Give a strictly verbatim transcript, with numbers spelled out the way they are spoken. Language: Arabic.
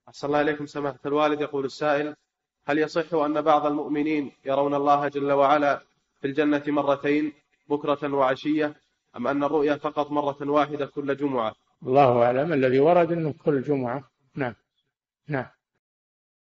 أحسن الله إليكم سماحة الوالد. يقول السائل: هل يصح أن بعض المؤمنين يرون الله جل وعلا في الجنة مرتين بكرة وعشية، أم أن الرؤيا فقط مرة واحدة كل جمعة؟ الله أعلم، الذي ورد أنه كل جمعة. نعم. نعم.